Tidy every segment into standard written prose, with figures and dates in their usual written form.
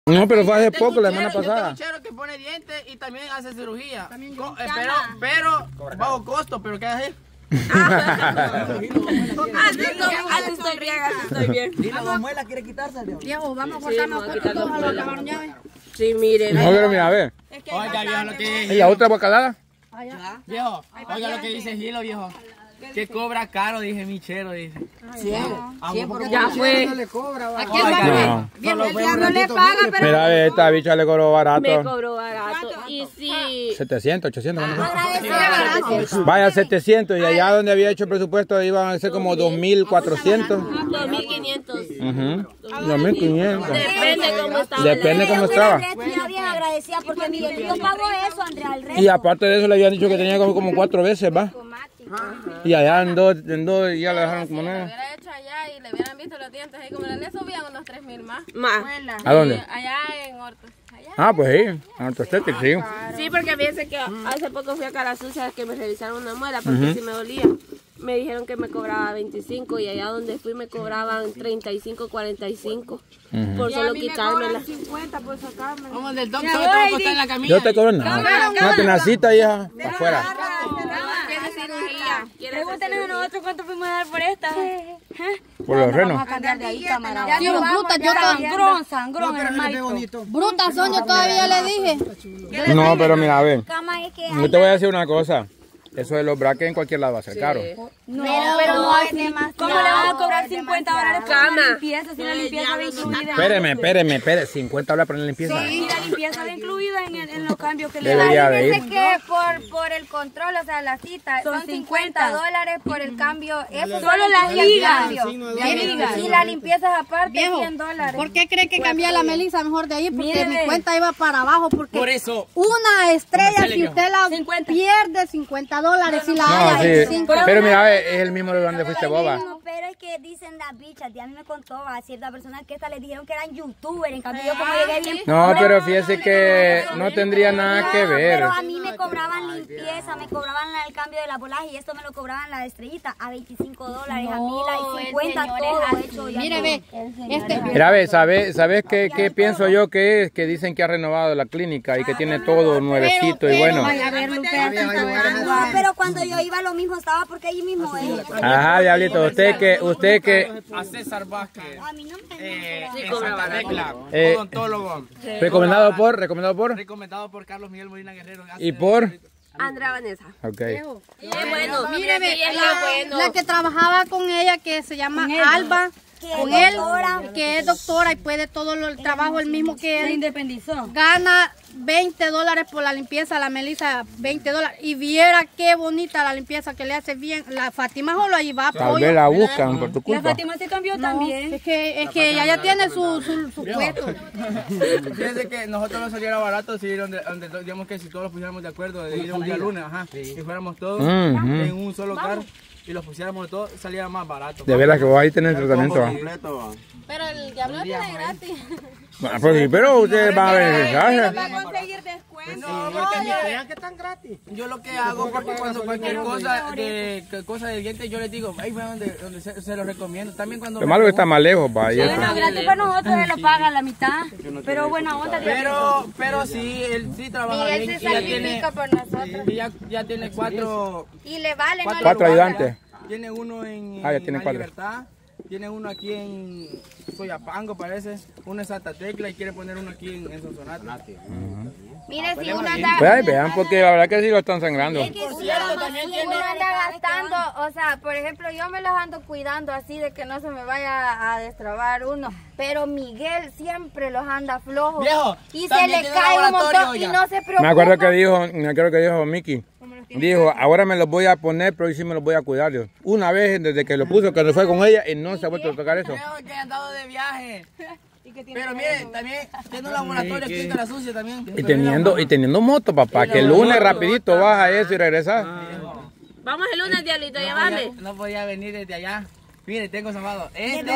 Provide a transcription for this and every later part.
No, pero fue hace poco, la semana pasada. Tengo un chero que pone dientes y también hace cirugía. Pero bajo costo, pero ¿qué hace? Así estoy bien. ¿Y la muela quiere quitarse? Viejo, vamos a cortarnos todos a los camarón llave. Sí, mire. No, pero mira, a ver. Oiga, viejo, lo que ¿Y la otra bacalada? Viejo, oiga lo que dice Gilo, viejo. Que cobra caro, dije Michero, dice. Sí, ya fue. no le cobra. ¿A quién paga? Viejo, ya no le paga, pero... Mira, a ver, esta bicha le cobró barato. Me cobró barato. Y sí. 700, 800. Vaya, 700. Y allá donde había hecho el presupuesto iban a ser como 2400. 2500. 2500. Depende cómo estaba. Depende cómo estaba. Yo bien agradecida porque Miguelito pagó eso, Andrea, al resto. Y aparte de eso le habían dicho que tenía como 4 veces, ¿va? Y allá en dos ya le dejaron como nada. Lo hubiera hecho allá y le hubieran visto los dientes ahí como le subían unos 3000 más. ¿A dónde? Allá en Hortos. Ah, pues sí, en Ortostétic, sí. Sí, porque fíjense que hace poco fui a Cara Sucia que me revisaron una muela porque si me dolía. Me dijeron que me cobraba 25 y allá donde fui me cobraban 35, 45 por solo quitármela. 50 por sacarme. Vamos del doctor, todo está en la camilla. Yo te cobro nada. Una tenacita, hija, para afuera. Pregúntenle a nosotros cuánto fuimos a dar por esta. Por los renos. Vamos a cambiar de ahí, cámara. Tío, brutas, yo sangrón, sangrón, hermanito. Brutas son, yo todavía le dije. No, pero mira, a ver. Cama es que Yo te voy a decir una cosa. Eso de los brackets en cualquier lado va a ser caro. no, pero no así. ¿Cómo le van a cobrar 50 dólares por Cama. la limpieza si la limpieza va incluida? Espéreme. 50 dólares por la limpieza. Sí, la limpieza va incluida en los cambios que le dan. Debería de ir. Dice que por el control, o sea, la cita, son 50 dólares por el cambio. Eso Solo las ligas. Y la limpieza es aparte, Viejo, 100 dólares. ¿por qué cree que cambié la Melissa mejor de ahí? Porque mi cuenta iba para abajo. Porque Por eso. una estrella, si usted la pierde, 50 dólares. Si la hay, No, sí. 5 Pero mira, a ver, es el mismo lugar donde fuiste boba. Pero es que dicen las bichas, ya me contó a cierta persona que esta les dijeron que eran youtubers, en cambio yo como llegué bien. No, pero fíjese que no tendría nada que ver. Pero a mí me cobraban limpieza, me cobraban el cambio de la volaje y esto me lo cobraban la estrellita a 25 dólares, a mí la 50 todo hecho. Mire, ve, Mira, a ver, ¿sabes qué pienso yo que es? Que dicen que ha renovado la clínica y que tiene todo nuevecito y bueno. No, pero cuando yo iba lo mismo estaba porque ahí mismo es. Ajá, diablito, usted que A César Vázquez. A mí no me En Santa Tecla. Odontólogo. recomendado por Recomendado por Carlos Miguel Molina Guerrero. y por. Andrea Vanessa. Ok. Es bueno. míreme, Sí, es bueno. la que trabajaba con ella, que se llama Alba, con él, que es doctora y puede todo el trabajo el mismo que él. se independizó. Gana 20 dólares por la limpieza, la Melissa 20 dólares. Y viera qué bonita la limpieza que le hace bien. La Fátima solo ahí va. Tal vez la buscan por tu culpa. Fátima se cambió también. Es que ella ya tiene su puesto. Fíjense que nosotros nos saliera barato si donde digamos que si todos nos pusiéramos de acuerdo de ir un día lunes, y fuéramos todos en un solo carro y los pusiéramos todos, saliera más barato. De veras que vos ahí tenés tratamiento. Pero el diablo lo tiene gratis. Bueno, pues sí, pero ustedes van a beneficiarse. Va a conseguir descuento. Vean que están gratis. Yo lo que hago porque cuando cualquier cosa de dientes yo les digo, ahí fue donde se los recomiendo. También cuando Lo malo que está más lejos, va. Bueno, gratis para nosotros él lo paga la mitad. Pero buena onda. pero sí, él sí trabaja Miguel bien se y ya tiene sacrifica por nosotros. y ya tiene 4 Y le vale, no le 4 ayudantes. Tiene uno en Ya tiene La 4. Libertad, tiene uno aquí en Soyapango parece, uno en Santa Tecla y quiere poner uno aquí en Sonsonate. Mire, si uno anda... Vean, porque la verdad que sí lo están sangrando. Por cierto, también Si tiene... uno anda gastando, o sea, por ejemplo, yo me los ando cuidando así de que no se me vaya a destrabar uno, pero Miguel siempre los anda flojos. Viejo, y se también le tiene cae un laboratorio, montón y oiga. no se preocupa. Me acuerdo que dijo Miki. Dijo, ahora me los voy a poner, pero hoy sí me los voy a cuidar. Dios. Una vez desde que lo puso, cuando fue con ella, y no se ha vuelto a tocar eso. Viejo, que han andado de viaje. Pero mire, también tiene un laboratorio aquí en Cara Sucia también. Y teniendo moto, papá, que el lunes rapidito baja eso y regresas. Vamos el lunes, diablito, llévame. No podía venir desde allá. Mire, tengo salvado este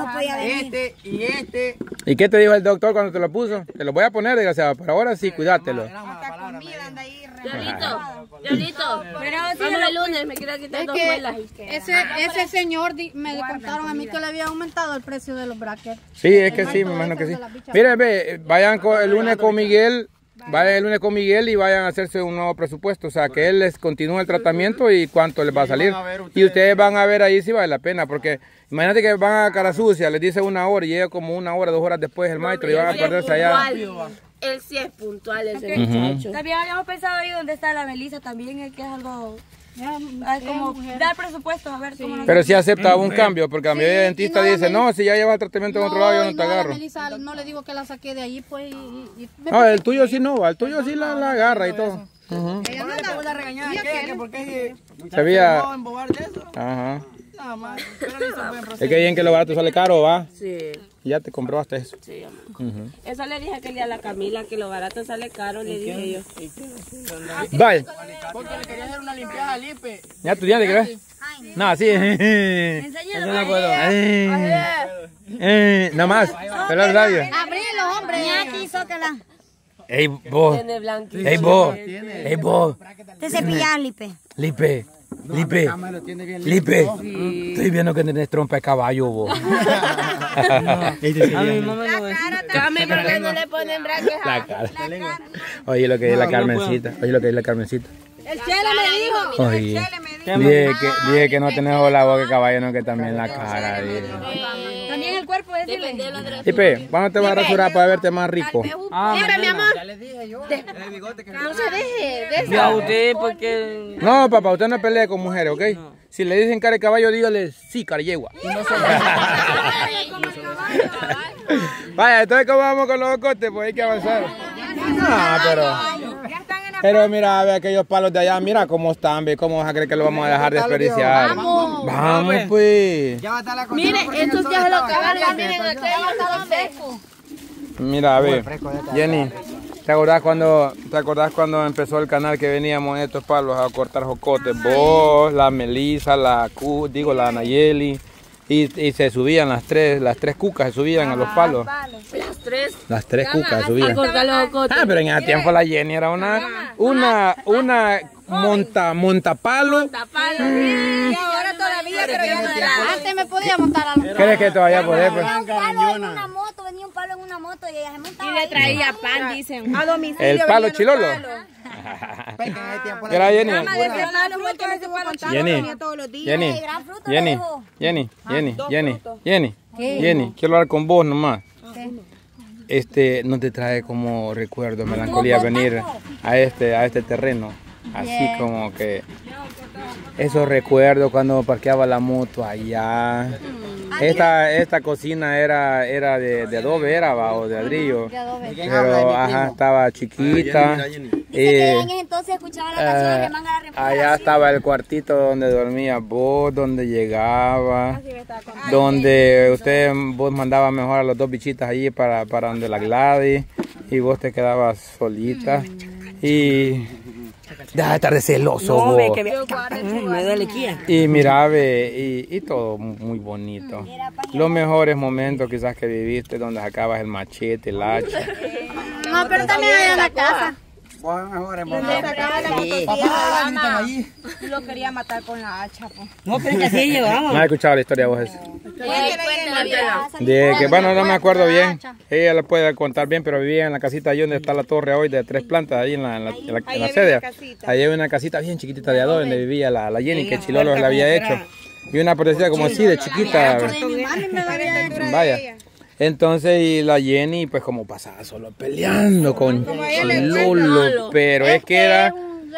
y este. ¿Y qué te dijo el doctor cuando te lo puso? Te lo voy a poner, desgraciado, pero ahora sí, cuidátelo. Eran más baratos. Diablito. Vamos el lunes, me quiero quitar 2 muelas. Ese señor me contaron a mí que le había aumentado el precio de los brackets. Sí, es que sí, me imagino que sí. Miren, vayan el lunes con Miguel. Vayan el lunes con Miguel y vayan a hacerse un nuevo presupuesto. O sea, que él les continúe el tratamiento y cuánto les va a salir. Y ustedes van a ver ahí si vale la pena. Porque imagínate que van a Cara Sucia, les dice 1 hora y llega como 1 hora, 2 horas después el maestro y van a perderse allá. Él sí es puntual, ese muchacho. También habíamos pensado ahí donde está la Melissa también, que es algo... como dar presupuesto, a ver cómo nos... Pero si acepta un cambio, porque la mayoría de dentistas dice, no, si ya llevas el tratamiento en otro lado, yo no te agarro. Melissa, no le digo que la saqué de allí, pues... No, el tuyo sí no va, el tuyo sí la agarra y todo. Ella no le puedo regañar, ¿qué? Porque se había... no embobar de eso. Ajá. Nada más. Pero le hizo buen proceso. Es que bien que lo barato sale caro, ¿va? Sí. Y ya te comprobaste eso. Sí, eso le dije aquel día a la Camila, que lo barato sale caro, le dije yo. Vaya. Porque le quería hacer una limpieza al Lipe. ¿Ya tú ya te crees? No, sí. Enséñalo. No puedo. Nada más. Pero el radio. Abrilo, hombre. Aquí, zócala. Ey, vos. Tiene blanquito. Ey, vos. Ey, vos. Te cepillas, Lipe. Lipe. Lipe. Lipe. Estoy viendo que tenés trompa de caballo, vos. Came, pero que no le ponen braques a... La cara. Oye lo que es la Carmencita. Oye lo que es la Carmencita. El Chele me dijo. Oye. Dije que no tenés la boca de caballo, no que también la cara. También el cuerpo es Lipe, ¿cuándo te vas a rasurar para verte más rico? Lipe, mi amor. No se deje de Ya usted, porque... No, papá, usted no pelea con mujeres, ¿ok? Si le dicen cara de caballo, dígale sí, cara de yegua. Vaya, entonces ¿cómo vamos con los ocotes? Pues hay que avanzar. Pero mira, ve aquellos palos de allá, mira cómo están, ve, cómo vas a creer que lo vamos a dejar desperdiciar. Vamos pues. Ya va a estar la Mire, estos ya se lo acabaron, miren, aquello está fresco. Mira, ve, Jenny, ¿te acordás cuando empezó el canal que veníamos en estos palos a cortar jocotes? Vos, la Melissa, la Nayeli. Y se subían las tres cucas, se subían a los palos. Las tres cucas se subían. Pero en ese tiempo la Jenny era una montapalo. Y ahora todavía, pero ya no la... Antes me podía montar a los... ¿Crees que todavía podés? Pues? Venía un palo en una moto y ella se montaba. Y le traía pan, dicen. A domicilio. El palo chilolo. ¿Qué era Jenny? Jenny, quiero hablar con vos nomás. ¿No te trae como recuerdo, melancolía venir a este terreno? Así como que esos recuerdos cuando parqueaba la moto allá. Esta cocina era de adobe, o de ladrillo. Pero estaba chiquita. Entonces escuchaba la canción de Manga la Reemplaza. Allá estaba el cuartito donde dormía vos, donde llegaba, donde vos mandabas mejor a los 2 bichitas allí para donde la Gladys y vos te quedabas solita y deja de estar de celoso vos. Me duele aquí. Y mira, y todo muy bonito. Los mejores momentos quizás que viviste donde sacabas el machete, el hacha. No, pero también hay en la casa. Y lo quería matar con la hacha. No, pero que así llevamos. ¿No has escuchado la historia vos? De que, bueno, no me acuerdo bien. Ella la puede contar bien, pero vivía en la casita allí donde está la torre hoy de 3 plantas, ahí en la sede. Ahí hay una casita bien chiquitita de adobe donde vivía la Jenny, que Chilolo le había hecho. Y una parecida como así, de chiquita. Vaya. Entonces, y la Jenny, pues como pasaba solo peleando con Chilolo, pero es que era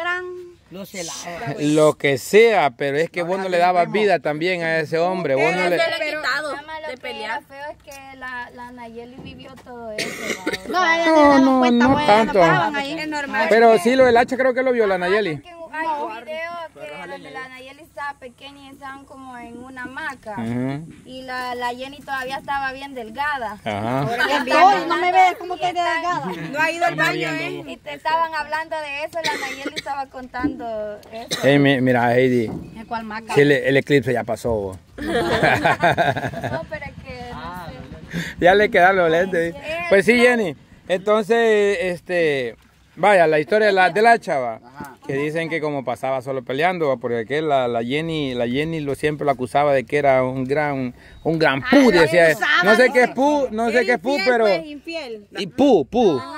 lo que sea, pero es que vos no le dabas vida también a ese hombre. Vos no le... de pelear. Lo feo es que la Nayeli vivió todo eso. No tanto. Pero sí, lo del hacha creo que lo vio la Nayeli. Hay un video que la Nayeli estaba pequeña y estaban como en una hamaca. Y la Jenny todavía estaba bien delgada. No me ves como que delgada. No ha ido al baño, Y te estaban hablando de eso, la Nayeli estaba contando eso. Hey, mira, Heidi. Sí, el eclipse ya pasó. No, pero es que no sé. Ya le quedaron los lentes. Pues sí, Jenny. Entonces, vaya, la historia de la chava, que dicen que como pasaba solo peleando, porque que la Jenny siempre lo acusaba de que era un gran pu, decía, no sé qué es pu, pero... Infiel. Y pu.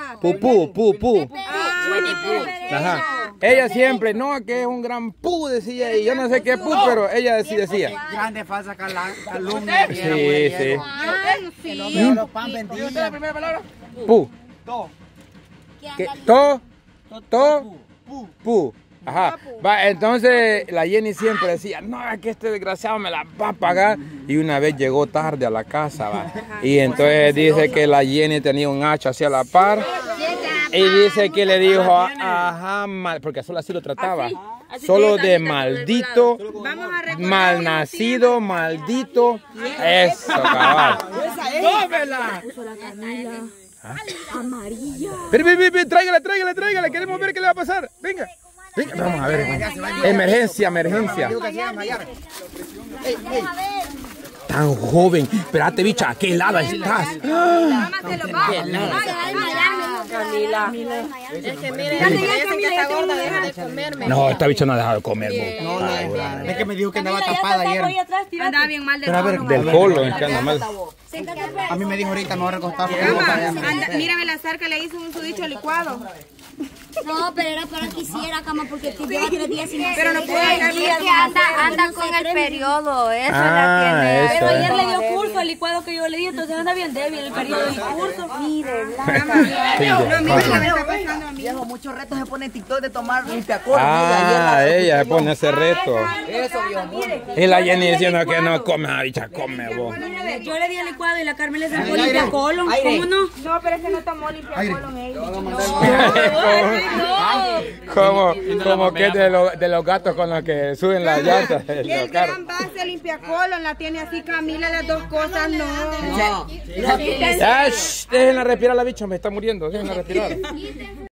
Ajá. Ella siempre, no, que es un gran pu, decía, y yo no sé qué pu, pero ella decía. Grande, falsa calumnia. Sí. Pu. Pu. Ajá. Va, entonces la Jenny siempre decía, no, es que este desgraciado me la va a pagar. Y una vez llegó tarde a la casa, va. Y entonces dice que la Jenny tenía un hacha hacia la par. Y dice que le dijo, ajá, porque solo así lo trataba. Solo de maldito, malnacido, maldito. Eso, cabal. ¡Tómela! Amarilla. Pero, tráigala, queremos ver qué le va a pasar. Venga, vamos a ver. Emergencia. Tan joven, espérate, bicha, qué helada estás. Camila. Es que mire, que está gorda, deja de comerme. No, esta bicha no ha dejado de comer. Es que me dijo que andaba tapada ayer. Andaba bien mal Del colon, es que anda mal. A mí me dijo ahorita me voy a recostar. Mírame la zarca, le hizo un sudicho licuado. No, pero era para que hiciera cama porque te lleva 3 días sin hacer. Pero no puede dejar Es que anda con el periodo, eso la tiene. Eso, Pero ayer le dio curso el licuado que yo le di, entonces anda bien débil el periodo y curso. Viejo, muchos retos se pone en TikTok de tomar limpiacola. Ella se pone ese reto. Eso, viejo. Y la Jenny diciendo que no come, bicha, come vos. Yo le di el licuado y la Carmen le sacó limpiacolon. ¿Cómo no? No, pero ese no tomó limpiacolon ella. Como que es de los gatos con los que suben las llantas. El gran base limpiacolon la tiene así Camila, las dos cosas no. Déjenla respirar la bicha, me está muriendo, déjenla respirar.